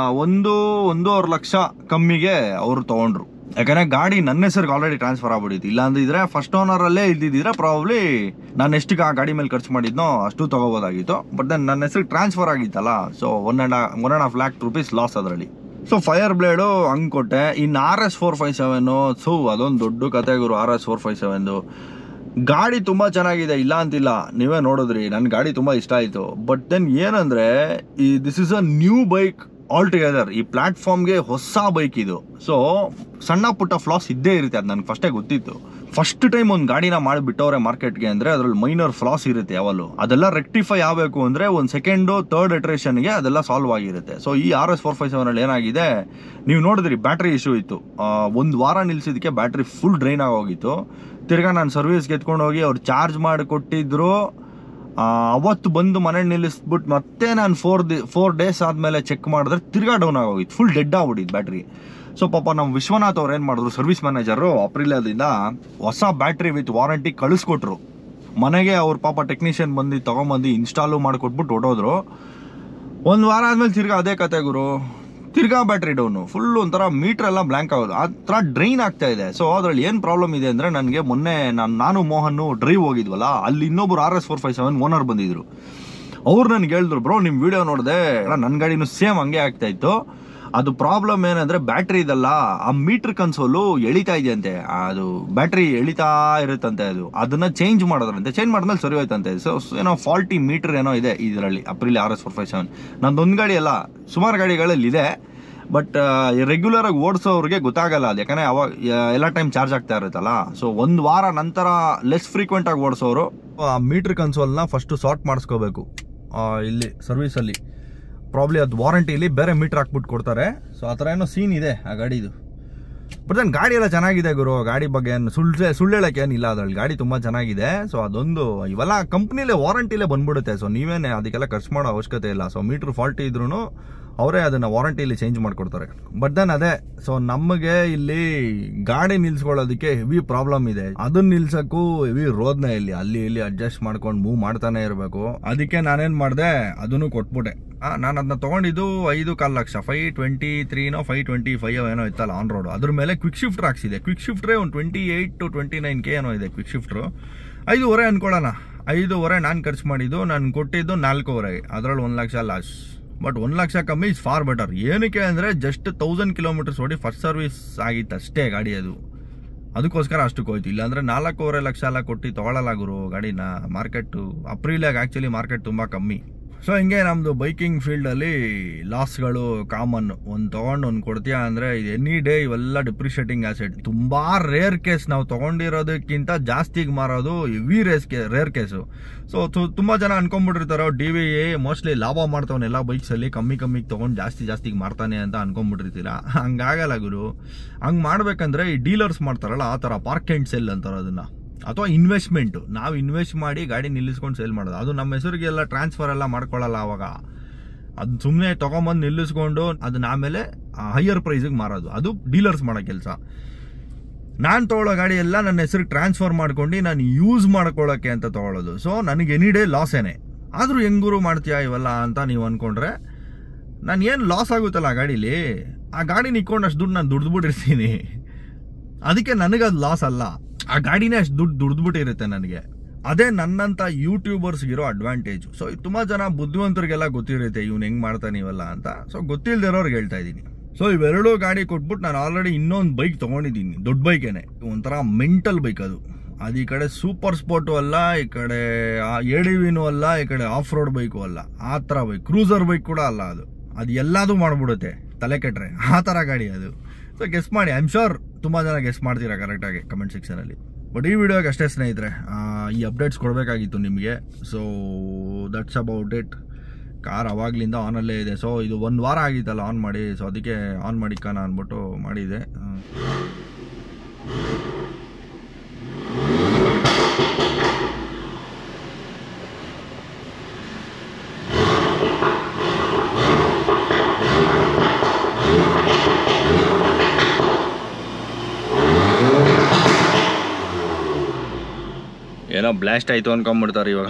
1-1.5 ಲಕ್ಷ ಕಮ್ಮಿಗೆ ಅವರು ತೊಗೊಂಡ್ರು. ಯಾಕಂದರೆ ಗಾಡಿ ನನ್ನ ಹೆಸರಿಗೆ ಆಲ್ರೆಡಿ ಟ್ರಾನ್ಸ್ಫರ್ ಆಗ್ಬಿಟ್ಟಿತ್ತು. ಇಲ್ಲಾಂದಿದ್ರೆ ಫಸ್ಟ್ ಓನರಲ್ಲೇ ಇದ್ದಿದ್ದಿದ್ರೆ ಪ್ರಾಬ್ಲಿ ನಾನು ಎಷ್ಟಕ್ಕೆ ಆ ಗಾಡಿ ಮೇಲೆ ಖರ್ಚು ಮಾಡಿದ್ನೋ ಅಷ್ಟು ತೊಗೋಬೋದಾಗಿತ್ತು. ಬಟ್ ದೆನ್ ನನ್ನ ಹೆಸರಿಗೆ ಟ್ರಾನ್ಸ್ಫರ್ ಆಗಿತ್ತಲ್ಲ, ಸೊ 1.5 lakh rupees ಲಾಸ್ ಅದರಲ್ಲಿ. ಸೊ ಫೈರ್ ಬ್ಲೇಡು ಹಂಗೆ ಕೊಟ್ಟೆ. ಇನ್ನು RS 457, ಸೊ ಅದೊಂದು ದೊಡ್ಡ ಕತೆ ಗುರು. RS 457 ಗಾಡಿ ತುಂಬ ಚೆನ್ನಾಗಿದೆ, ಇಲ್ಲ ಅಂತಿಲ್ಲ, ನೀವೇ ನೋಡಿದ್ರಿ. ನನ್ನ ಗಾಡಿ ತುಂಬ ಇಷ್ಟ ಆಯಿತು. ಬಟ್ ದೆನ್ ಏನಂದರೆ, this is a new bike altogether. ಈ ಪ್ಲ್ಯಾಟ್ಫಾರ್ಮ್ಗೆ ಹೊಸ ಬೈಕ್ ಇದು. ಸೊ ಸಣ್ಣ ಪುಟ್ಟ ಫ್ಲಾಸ್ ಇದ್ದೇ ಇರುತ್ತೆ, ಅದು ನನಗೆ ಫಸ್ಟೇ ಗೊತ್ತಿತ್ತು. ಫಸ್ಟ್ ಟೈಮ್ ಒಂದು ಗಾಡಿನ ಮಾಡಿಬಿಟ್ಟವ್ರೆ ಮಾರ್ಕೆಟ್ಗೆ ಅಂದರೆ ಅದರಲ್ಲಿ ಮೈನರ್ ಫ್ಲಾಸ್ ಇರುತ್ತೆ ಯಾವಲ್ಲೂ. ಅದೆಲ್ಲ ರೆಕ್ಟಿಫೈ ಆಗಬೇಕು ಅಂದರೆ ಒಂದು 2nd, 3rd ಇಟ್ರೇಷನ್ಗೆ ಅದೆಲ್ಲ ಸಾಲ್ವ್ ಆಗಿರುತ್ತೆ. ಸೊ ಈ RS 457 ಏನಾಗಿದೆ, ನೀವು ನೋಡಿದ್ರಿ ಬ್ಯಾಟ್ರಿ ಇಶ್ಯೂ ಇತ್ತು. 1 ವಾರ ನಿಲ್ಸಿದ್ದಕ್ಕೆ ಬ್ಯಾಟ್ರಿ ಫುಲ್ ಡ್ರೈನ್ ಆಗೋಗಿತ್ತು. ತಿರ್ಗಾ ನಾನು ಸರ್ವಿಸ್ಗೆ ಎತ್ಕೊಂಡು ಹೋಗಿ ಅವ್ರು ಚಾರ್ಜ್ ಮಾಡಿ ಕೊಟ್ಟಿದ್ರು. ಅವತ್ತು ಬಂದು ಮನೆಗೆ ನಿಲ್ಲಿಸ್ಬಿಟ್ಟು ಮತ್ತೆ ನಾನು 4 days ಆದಮೇಲೆ ಚೆಕ್ ಮಾಡಿದ್ರೆ ತಿರ್ಗಾ ಡೌನ್ ಆಗೋಗಿತ್ತು, ಫುಲ್ ಡೆಡ್ ಆಗ್ಬಿಟ್ಟಿತ್ತು ಬ್ಯಾಟ್ರಿ. ಸೊ ಪಾಪ ನಮ್ಮ ವಿಶ್ವನಾಥ್ ಅವ್ರು ಏನು ಮಾಡಿದ್ರು, ಸರ್ವಿಸ್ ಮ್ಯಾನೇಜರು, ಅಪ್ರಿಲದಿಂದ ಹೊಸ ಬ್ಯಾಟ್ರಿ ವಿತ್ ವಾರಂಟಿ ಕಳಿಸ್ಕೊಟ್ರು ಮನೆಗೆ. ಅವ್ರ ಪಾಪ ಟೆಕ್ನಿಷಿಯನ್ ಬಂದು ತೊಗೊಂಬಂದು ಇನ್ಸ್ಟಾಲು ಮಾಡಿಕೊಟ್ಬಿಟ್ಟು ಹೊಟ್ಟೋದ್ರು. 1 ವಾರ ಆದಮೇಲೆ ತಿರ್ಗಾ ಅದೇ ಕತೆ ಗುರು, ತಿರ್ಗಾ ಬ್ಯಾಟ್ರಿ ಡೌನು, ಫುಲ್ ಒಂಥರ ಮೀಟ್ರ್ ಎಲ್ಲ ಬ್ಲ್ಯಾಂಕ್ ಆಗೋದು, ಆ ಥರ ಡ್ರೈನ್ ಆಗ್ತಾ ಇದೆ. ಸೊ ಅದರಲ್ಲಿ ಏನು ಪ್ರಾಬ್ಲಮ್ ಇದೆ ಅಂದರೆ, ನನಗೆ ಮೊನ್ನೆ ನಾನು ಮೋಹನ್ ಡ್ರೈವ್ ಹೋಗಿದ್ವಲ್ಲ, ಅಲ್ಲಿ ಇನ್ನೊಬ್ರು RS 457 ಓನರ್ ಬಂದಿದ್ರು. ಅವ್ರು ನನಗೆ ಹೇಳಿದ್ರು, ಬ್ರೋ ನಿಮ್ಮ ವಿಡಿಯೋ ನೋಡಿದೆ, ನನ್ನ ಗಾಡಿನೂ ಸೇಮ್ ಹಂಗೆ ಆಗ್ತಾ ಇತ್ತು. ಅದು ಪ್ರಾಬ್ಲಮ್ ಏನಂದರೆ ಬ್ಯಾಟ್ರಿ ಇದಲ್ಲ, ಆ ಮೀಟ್ರ್ ಕನ್ಸೋಲು ಎಳಿತಾ ಇದೆಯಂತೆ, ಅದು ಬ್ಯಾಟ್ರಿ ಎಳಿತಾ ಇರುತ್ತಂತೆ. ಅದನ್ನು ಚೇಂಜ್ ಮಾಡೋದ್ರಂತೆ, ಚೇಂಜ್ ಮಾಡಿದ್ಮೇಲೆ ಸರಿ ಹೋಯ್ತಂತೆ. ಸೊ ಏನೋ ಫಾಲ್ಟಿ ಮೀಟ್ರ್ ಏನೋ ಇದೆ ಇದರಲ್ಲಿ ಅಪ್ರಿಲ್ RS 457. ನಂದೊಂದು ಗಾಡಿ ಅಲ್ಲ, ಸುಮಾರು ಗಾಡಿಗಳಲ್ಲಿ ಇದೆ. ಬಟ್ ರೆಗ್ಯುಲರಾಗಿ ಓಡಿಸೋರಿಗೆ ಗೊತ್ತಾಗಲ್ಲ ಅದು, ಯಾಕಂದರೆ ಅವಾಗ ಎಲ್ಲ ಟೈಮ್ ಚಾರ್ಜ್ ಆಗ್ತಾ ಇರುತ್ತಲ್ಲ. ಸೊ 1 ವಾರ ನಂತರ ಲೆಸ್ ಫ್ರೀಕ್ವೆಂಟಾಗಿ ಓಡಿಸೋರು ಆ ಮೀಟ್ರ್ ಕನ್ಸೋಲ್ನ ಫಸ್ಟು ಸಾರ್ಟ್ ಮಾಡಿಸ್ಕೋಬೇಕು. ಇಲ್ಲಿ ಸರ್ವಿಸಲ್ಲಿ ಪ್ರಾಬ್ಲಿ ಅದು ವಾರಂಟಿಲಿ ಬೇರೆ ಮೀಟ್ರ್ ಹಾಕ್ಬಿಟ್ಟು ಕೊಡ್ತಾರೆ. ಸೊ ಆ ಥರ ಏನೋ ಸೀನ್ ಇದೆ ಆ ಗಾಡಿದು. ಬಟ್ ನನ್ನ ಗಾಡಿ ಎಲ್ಲ ಚೆನ್ನಾಗಿದೆ ಗುರು. ಗಾಡಿ ಬಗ್ಗೆ ಏನು ಸುಳ್ಳು ಹೇಳೋಕ್ಕೆ ಏನಿಲ್ಲ, ಅದರಲ್ಲಿ ಗಾಡಿ ತುಂಬ ಚೆನ್ನಾಗಿದೆ. ಸೊ ಅದೊಂದು ಇವೆಲ್ಲ ಕಂಪ್ನಿಲೇ ವಾರಂಟಿಲೇ ಬಂದ್ಬಿಡುತ್ತೆ. ಸೊ ನೀವೇನೆ ಅದಕ್ಕೆಲ್ಲ ಖರ್ಚು ಮಾಡೋ ಅವಶ್ಯಕತೆ ಇಲ್ಲ. ಸೊ ಮೀಟ್ರ್ ಫಾಲ್ಟಿ ಇದ್ರೂ ಅವರೇ ಅದನ್ನು ವಾರಂಟಿಲಿ ಚೇಂಜ್ ಮಾಡಿಕೊಡ್ತಾರೆ. ಬಟ್ ದೆನ್ ಅದೇ, ಸೊ ನಮಗೆ ಇಲ್ಲಿ ಗಾಡಿ ನಿಲ್ಸ್ಕೊಳ್ಳೋದಕ್ಕೆ ಹೆವಿ ಪ್ರಾಬ್ಲಮ್ ಇದೆ. ಅದನ್ನ ನಿಲ್ಸಕ್ಕೂ ಹೆವಿ ರೋದ್ನ ಅಲ್ಲಿ ಇಲ್ಲಿ ಅಡ್ಜಸ್ಟ್ ಮಾಡ್ಕೊಂಡು ಮೂವ್ ಮಾಡ್ತಾನೆ ಇರಬೇಕು. ಅದಕ್ಕೆ ನಾನೇನು ಮಾಡಿದೆ, ಅದನ್ನು ಕೊಟ್ಬಿಟ್ಟೆ. ನಾನು ಅದನ್ನ ತೊಗೊಂಡಿದ್ದು 5.25 ಲಕ್ಷ, 523 525 ಏನೋ ಇತ್ತಲ್ಲ ಆನ್ ರೋಡ್. ಅದ್ರ ಮೇಲೆ ಕ್ವಿಕ್ ಶಿಫ್ಟರ್ ಹಾಕ್ಸಿದೆ. ಕ್ವಿಕ್ ಶಿಫ್ಟ್ರೇ ಒಂದು 28 to 29K ಏನೋ ಇದೆ ಕ್ವಿಕ್ ಶಿಫ್ಟ್ರು. 5.5 ಅನ್ಕೊಳ್ಳೋಣ, 5.5 ನಾನು ಖರ್ಚು ಮಾಡಿದ್ದು. ನಾನು ಕೊಟ್ಟಿದ್ದು 4.5, ಅದರಲ್ಲಿ 1 ಲಕ್ಷ ಲಾಸ್. ಬಟ್ 1 ಲಕ್ಷ ಕಮ್ಮಿ ಇಸ್ ಫಾರ್ ಬೆಟರ್. ಏನಕ್ಕೆ ಅಂದರೆ ಜಸ್ಟ್ 1000 kilometers ಓಡಿ ಫಸ್ಟ್ ಸರ್ವಿಸ್ ಆಗಿತ್ತು ಅಷ್ಟೇ ಗಾಡಿ. ಅದಕ್ಕೋಸ್ಕರ ಅಷ್ಟಕ್ಕೆ ಹೋಯ್ತು. ಇಲ್ಲಾಂದರೆ 4.5 ಲಕ್ಷ ಎಲ್ಲ ಕೊಟ್ಟು ತೊಗೊಳ್ಳಲ್ಲ ಗುರು ಗಾಡಿನ. ಮಾರ್ಕೆಟು ಅಪ್ರಿಲಾಗ ಆ್ಯಕ್ಚುಲಿ ಮಾರ್ಕೆಟ್ ತುಂಬ ಕಮ್ಮಿ. ಸೊ ಹಿಂಗೆ ನಮ್ಮದು ಬೈಕಿಂಗ್ ಫೀಲ್ಡಲ್ಲಿ ಲಾಸ್ಗಳು ಕಾಮನ್. ಒಂದು ತೊಗೊಂಡು ಒಂದು ಕೊಡ್ತೀಯಾ ಅಂದರೆ ಇದು ಎನಿ ಡೇ ಇವೆಲ್ಲ ಡಿಪ್ರಿಷಿಯೇಟಿಂಗ್ ಆ್ಯಸೆಟ್. ತುಂಬ ರೇರ್ ಕೇಸ್ ನಾವು ತೊಗೊಂಡಿರೋದಕ್ಕಿಂತ ಜಾಸ್ತಿಗೆ ಮಾರೋದು ಹೆವಿ ರೇರ್ ಕೇಸು. ಸೊ ತುಂಬ ಜನ ಅನ್ಕೊಂಡ್ಬಿಟ್ಟಿರ್ತಾರೋ DVE ಮೋಸ್ಟ್ಲಿ ಲಾಭ ಮಾಡ್ತಾವನೆ ಎಲ್ಲ ಬೈಕ್ಸಲ್ಲಿ, ಕಮ್ಮಿಗೆ ತೊಗೊಂಡು ಜಾಸ್ತಿಗೆ ಮಾರ್ತಾನೆ ಅಂತ ಅನ್ಕೊಂಡ್ಬಿಟ್ಟಿರ್ತೀರ. ಹಂಗಾಗಲ್ಲ ಗುರು. ಹಂಗೆ ಮಾಡ್ಬೇಕಂದ್ರೆ ಈ ಡೀಲರ್ಸ್ ಮಾಡ್ತಾರಲ್ಲ ಆ ಥರ ಪಾರ್ಕ್ ಆ್ಯಂಡ್ ಸೆಲ್ ಅಂತಾರೆ ಅದನ್ನು, ಅಥವಾ ಇನ್ವೆಸ್ಟ್ಮೆಂಟು. ನಾವು ಇನ್ವೆಸ್ಟ್ ಮಾಡಿ ಗಾಡಿ ನಿಲ್ಲಿಸ್ಕೊಂಡು ಸೇಲ್ ಮಾಡೋದು. ಅದು ನಮ್ಮ ಹೆಸರಿಗೆಲ್ಲ ಟ್ರಾನ್ಸ್ಫರ್ ಎಲ್ಲ ಮಾಡ್ಕೊಳ್ಳಲ್ಲ ಅವಾಗ. ಅದು ಸುಮ್ಮನೆ ತೊಗೊಂಬಂದು ನಿಲ್ಲಿಸ್ಕೊಂಡು ಅದನ್ನ ಆಮೇಲೆ ಹೈಯರ್ ಪ್ರೈಸಿಗೆ ಮಾರೋದು, ಅದು ಡೀಲರ್ಸ್ ಮಾಡೋ ಕೆಲಸ. ನಾನು ತೊಗೊಳ್ಳೋ ಗಾಡಿ ಎಲ್ಲ ನನ್ನ ಹೆಸರಿಗೆ ಟ್ರಾನ್ಸ್ಫರ್ ಮಾಡ್ಕೊಂಡು ನಾನು ಯೂಸ್ ಮಾಡ್ಕೊಳ್ಳೋಕ್ಕೆ ಅಂತ ತೊಗೊಳ್ಳೋದು. ಸೊ ನನಗೆ ಎನಿ ಡೇ ಲಾಸೇನೆ. ಆದರೂ ಹೆಂಗೂರು ಮಾಡ್ತೀಯಾ ಇವೆಲ್ಲ ಅಂತ ನೀವು ಅಂದ್ಕೊಂಡ್ರೆ, ನಾನು ಏನು ಲಾಸ್ ಆಗುತ್ತಲ್ಲ ಆ ಗಾಡೀಲಿ, ಆ ಗಾಡಿನ ಇಕ್ಕೊಂಡು ಅಷ್ಟು ದುಡ್ಡು ನಾನು ದುಡ್ದುಬಿಟ್ಟಿರ್ತೀನಿ. ಅದಕ್ಕೆ ನನಗದು ಲಾಸ್ ಅಲ್ಲ, ಆ ಗಾಡಿನೇ ಅಷ್ಟು ದುಡ್ದುಬಿಟ್ಟಿರುತ್ತೆ ನನಗೆ. ಅದೇ ನನ್ನಂಥ ಯೂಟ್ಯೂಬರ್ಸ್ಗಿರೋ ಅಡ್ವಾಂಟೇಜು. ಸೊ ತುಂಬ ಜನ ಬುದ್ಧಿವಂತರಿಗೆಲ್ಲ ಗೊತ್ತಿರುತ್ತೆ ಇವ್ನು ಹೆಂಗೆ ಮಾಡ್ತಾನೆ ಇವೆಲ್ಲ ಅಂತ. ಸೊ ಗೊತ್ತಿಲ್ಲದಿರೋರ್ಗೆ ಹೇಳ್ತಾ ಇದ್ದೀನಿ. ಸೊ ಇವೆರಡೂ ಗಾಡಿ ಕೊಟ್ಬಿಟ್ಟು ನಾನು ಆಲ್ರೆಡಿ ಇನ್ನೊಂದು ಬೈಕ್ ತೊಗೊಂಡಿದ್ದೀನಿ, ದೊಡ್ಡ ಬೈಕೇನೆ, ಒಂಥರ ಮೆಂಟಲ್ ಬೈಕ್ ಅದು. ಈ ಕಡೆ ಸೂಪರ್ ಸ್ಪೋರ್ಟು ಅಲ್ಲ, ಈ ಕಡೆ ADVನೂ ಅಲ್ಲ, ಈ ಕಡೆ ಆಫ್ ರೋಡ್ ಬೈಕು ಅಲ್ಲ, ಆ ಥರ ಬೈಕ್. ಕ್ರೂಸರ್ ಬೈಕ್ ಕೂಡ ಅಲ್ಲ ಅದು. ಅದು ಎಲ್ಲದೂ ಮಾಡ್ಬಿಡುತ್ತೆ ತಲೆ ಕೆಟ್ಟರೆ, ಆ ಥರ ಗಾಡಿ ಅದು. ಸೊ ಗೆಸ್ ಮಾಡಿ, ಐ ಆಮ್ ಶ್ಯೂರ್ ತುಂಬ ಜನ ಗೆಸ್ ಮಾಡ್ತೀರಾ ಕರೆಕ್ಟಾಗಿ ಕಮೆಂಟ್ ಸೆಕ್ಷನಲ್ಲಿ. ಬಟ್ ಈ ವಿಡಿಯೋಗೆ ಅಷ್ಟೇ ಸ್ನೇಹಿತರೆ, ಈ ಅಪ್ಡೇಟ್ಸ್ ಕೊಡಬೇಕಾಗಿತ್ತು ನಿಮಗೆ. So that's about it. Car ಅವಾಗಲಿಂದ ಆನಲ್ಲೇ ಇದೆ. ಸೊ ಇದು 1 ವಾರ ಆಗಿತ್ತಲ್ಲ ಆನ್ ಮಾಡಿ, ಸೊ ಅದಕ್ಕೆ ಆನ್ ಮಾಡಿಕ್ಕಾನ ಅಂದ್ಬಿಟ್ಟು ಮಾಡಿದೆ. ಏನೋ ಬ್ಲಾಸ್ಟ್ ಆಯಿತು ಅನ್ಕೊಂಬಿಡ್ತಾರೆ ಇವಾಗ.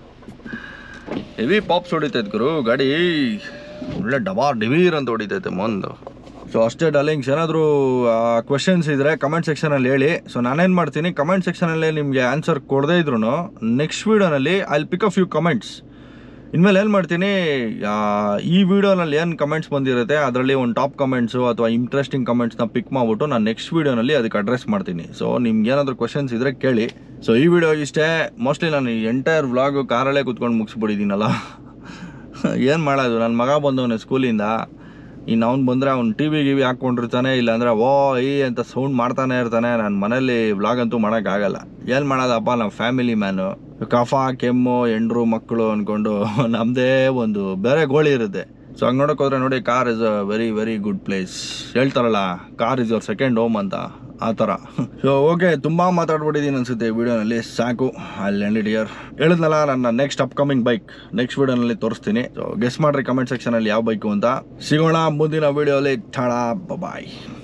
ಹೆವಿ ಪಾಪ್ಸ್ ಹೊಡಿತೈತೆ ಗುರು ಗಾಡಿ, ಒಳ್ಳೆ ಡಿವೀರ್ ಅಂತ ಹೊಡಿತೈತೆ ಮುಂದೆ. ಸೊ ಅಷ್ಟೇ ಡಾರ್ಲಿಂಗ್ಸ್, ಏನಾದರೂ ಕ್ವೆಶನ್ಸ್ ಇದ್ದರೆ ಕಮೆಂಟ್ ಸೆಕ್ಷನಲ್ಲಿ ಹೇಳಿ. ಸೊ ನಾನೇನು ಮಾಡ್ತೀನಿ, ಕಮೆಂಟ್ ಸೆಕ್ಷನಲ್ಲೇ ನಿಮಗೆ ಆನ್ಸರ್ ಕೊಡದೇ ಇದ್ರು ನೆಕ್ಸ್ಟ್ ವೀಡಿಯೋನಲ್ಲಿ I will pick a few comments. ಇನ್ಮೇಲೆ ಏನು ಮಾಡ್ತೀನಿ, ಈ ವಿಡಿಯೋನಲ್ಲಿ ಏನು ಕಮೆಂಟ್ಸ್ ಬಂದಿರುತ್ತೆ ಅದರಲ್ಲಿ ಒಂದು ಟಾಪ್ ಕಮೆಂಟ್ಸು ಅಥವಾ ಇಂಟ್ರೆಸ್ಟಿಂಗ್ ಕಮೆಂಟ್ಸ್ನ ಪಿಕ್ ಮಾಡಿಬಿಟ್ಟು ನಾನು ನೆಕ್ಸ್ಟ್ ವೀಡಿಯೋನಲ್ಲಿ ಅದಕ್ಕೆ ಅಡ್ರೆಸ್ ಮಾಡ್ತೀನಿ. ಸೊ ನಿಮ್ಗೆ ಏನಾದರೂ ಕ್ವೆಶನ್ಸ್ ಇದ್ದರೆ ಕೇಳಿ. ಸೊ ಈ ವಿಡಿಯೋ ಇಷ್ಟೇ. ಮೋಸ್ಟ್ಲಿ ನಾನು ಎಂಟೈರ್ ವ್ಲಾಗು ಕಾರಲ್ಲೇ ಕೂತ್ಕೊಂಡು ಮುಗಿಸ್ಬಿಟ್ಟಿದ್ದೀನಲ್ಲ. ಏನು ಮಾಡೋದು, ನನ್ನ ಮಗ ಬಂದವನೇ ಸ್ಕೂಲಿಂದ, ಇನ್ನು ಅವ್ನು ಬಂದರೆ ಅವ್ನು ಟಿವಿ ಹಾಕ್ಕೊಂಡಿರ್ತಾನೆ, ಇಲ್ಲಾಂದರೆ ಅಂತ ಸೌಂಡ್ ಮಾಡ್ತಾನೆ ಇರ್ತಾನೆ. ನಾನು ಮನೇಲಿ ವ್ಲಾಗ್ ಅಂತೂ ಮಾಡೋಕ್ಕಾಗಲ್ಲ. ಏನು ಮಾಡೋದಪ್ಪ, ನಾವು ಫ್ಯಾಮಿಲಿ ಮ್ಯಾನು, ಕಫ ಕೆಮ್ಮು ಹೆಂಡ್ರು ಮಕ್ಕಳು ಅಂದ್ಕೊಂಡು ನಮ್ಮದೇ ಒಂದು ಬೇರೆ ಗೋಳಿ ಇರುತ್ತೆ. ಸೊ ಹಂಗೆ ನೋಡೋಕೆ ಹೋದ್ರೆ ನೋಡಿ, car is a very very good place. ಹೇಳ್ತಾರಲ್ಲ, car is your second home ಅಂತ, ಆ ಥರ. ಸೊ ಓಕೆ, ತುಂಬ ಮಾತಾಡ್ಬಿಟ್ಟಿದ್ದೀನಿ ಅನಿಸುತ್ತೆ ಈ ವಿಡಿಯೋನಲ್ಲಿ. ಸಾಕು, ಅಲ್ಲಿ ಎಂಡ್ ಇಟ್ ಹಿಯರ್. ಹೇಳಿದ್ನಲ್ಲ, ನನ್ನ ನೆಕ್ಸ್ಟ್ ಅಪ್ಕಮಿಂಗ್ ಬೈಕ್ ನೆಕ್ಸ್ಟ್ ವಿಡಿಯೋನಲ್ಲಿ ತೋರಿಸ್ತೀನಿ. ಸೊ ಗೆಸ್ ಮಾಡ್ರಿ ಕಮೆಂಟ್ ಸೆಕ್ಷನಲ್ಲಿ ಯಾವ ಬೈಕು ಅಂತ. ಸಿಗೋಣ ಮುಂದಿನ ವಿಡಿಯೋಲಿ. ಟಾಡಾ, ಬಾಯ್.